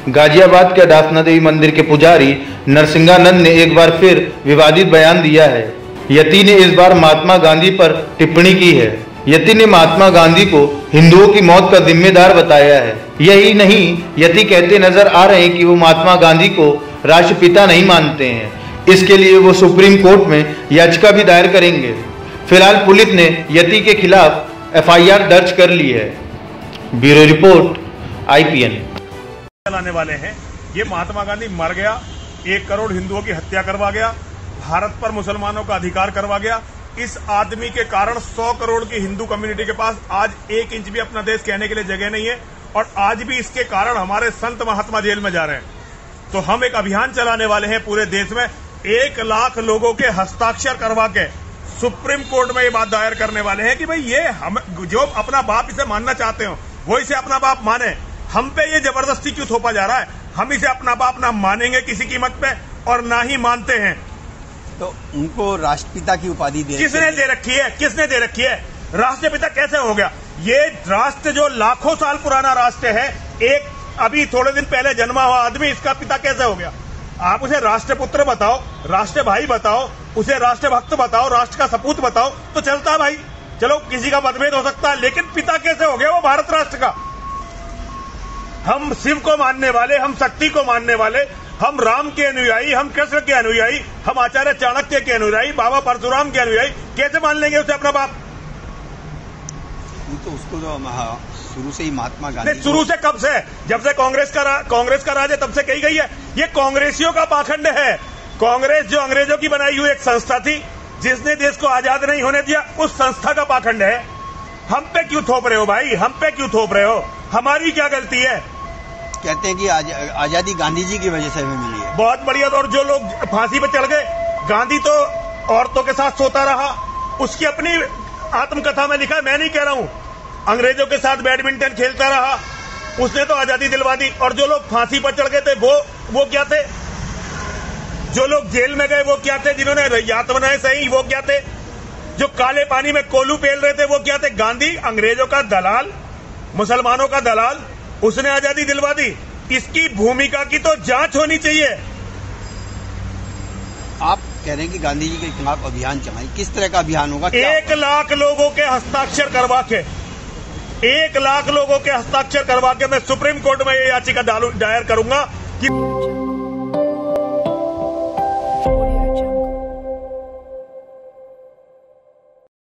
गाजियाबाद के दासना देवी मंदिर के पुजारी नरसिंहानंद ने एक बार फिर विवादित बयान दिया है। यति ने इस बार महात्मा गांधी पर टिप्पणी की है। यति ने महात्मा गांधी को हिंदुओं की मौत का जिम्मेदार बताया है। यही नहीं, यति कहते नजर आ रहे हैं कि वो महात्मा गांधी को राष्ट्रपिता नहीं मानते हैं। इसके लिए वो सुप्रीम कोर्ट में याचिका भी दायर करेंगे। फिलहाल पुलिस ने यति के खिलाफ एफआईआर दर्ज कर ली है। Bureau report IPN। चलाने वाले हैं। ये महात्मा गांधी मर गया, 1 करोड़ हिंदुओं की हत्या करवा गया, भारत पर मुसलमानों का अधिकार करवा गया। इस आदमी के कारण 100 करोड़ की हिंदू कम्युनिटी के पास आज 1 इंच भी अपना देश कहने के लिए जगह नहीं है, और आज भी इसके कारण हमारे संत महात्मा जेल में जा रहे हैं। तो हम एक अभियान चलाने वाले हैं पूरे देश में। 1 लाख लोगों के हस्ताक्षर करवा के सुप्रीम कोर्ट में ये बात दायर करने वाले हैं कि भाई ये हम जो अपना बाप इसे मानना चाहते हो वो इसे अपना बाप माने। हम पे ये जबरदस्ती क्यों थोपा जा रहा है? हम इसे अपना बाप ना मानेंगे किसी कीमत पे, और ना ही मानते हैं। तो उनको राष्ट्रपिता की उपाधि किसने दे रखी है? किसने दे रखी है? राष्ट्रपिता कैसे हो गया? ये राष्ट्र जो लाखों साल पुराना राष्ट्र है, एक अभी थोड़े दिन पहले जन्मा हुआ आदमी इसका पिता कैसे हो गया? आप उसे राष्ट्रपुत्र बताओ, राष्ट्र भाई बताओ, उसे राष्ट्रभक्त बताओ, राष्ट्र का सपूत बताओ तो चलता है भाई। चलो किसी का मतभेद हो सकता है, लेकिन पिता कैसे हो गया वो भारत राष्ट्र का? हम शिव को मानने वाले, हम शक्ति को मानने वाले, हम राम के अनुयायी, हम कृष्ण के अनुयायी, हम आचार्य चाणक्य के अनुयायी, बाबा परशुराम के अनुयायी, कैसे मान लेंगे उसे अपना बाप? तो उसको तो शुरू से ही महात्मा गांधी, शुरू से कब से? जब से कांग्रेस का राज है तब से कही गई है। ये कांग्रेसियों का पाखंड है। कांग्रेस जो अंग्रेजों की बनाई हुई एक संस्था थी जिसने देश को आजाद नहीं होने दिया, उस संस्था का पाखंड है। हम पे क्यों थोप रहे हो भाई? हम पे क्यों थोप रहे हो? हमारी क्या गलती है? कहते हैं कि आजादी गांधी जी की वजह से हमें मिली है। बहुत बढ़िया। और जो लोग फांसी पे चढ़ गए, गांधी तो औरतों के साथ सोता रहा, उसकी अपनी आत्मकथा में लिखा है, मैं नहीं कह रहा हूं। अंग्रेजों के साथ बैडमिंटन खेलता रहा, उसने तो आजादी दिलवा दी। और जो लोग फांसी पर चढ़ गए थे वो क्या थे? जो लोग जेल में गए वो क्या थे? जिन्होंने यातनाएं सही वो क्या थे? जो काले पानी में कोलू पेल रहे थे वो क्या थे? गांधी अंग्रेजों का दलाल, मुसलमानों का दलाल, उसने आजादी दिलवा दी। इसकी भूमिका की तो जांच होनी चाहिए। आप कह रहे हैं कि गांधी जी के खिलाफ अभियान चलाएं, किस तरह का अभियान होगा? 1 लाख लोगों के हस्ताक्षर करवा के, 1 लाख लोगों के हस्ताक्षर करवा के मैं सुप्रीम कोर्ट में ये याचिका दायर करूंगा कि